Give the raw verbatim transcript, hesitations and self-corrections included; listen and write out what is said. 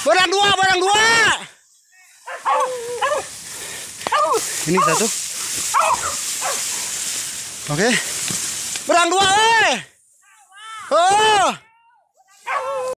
Barang dua, barang dua. Ini satu. Oke. Barang dua, eh. Oh.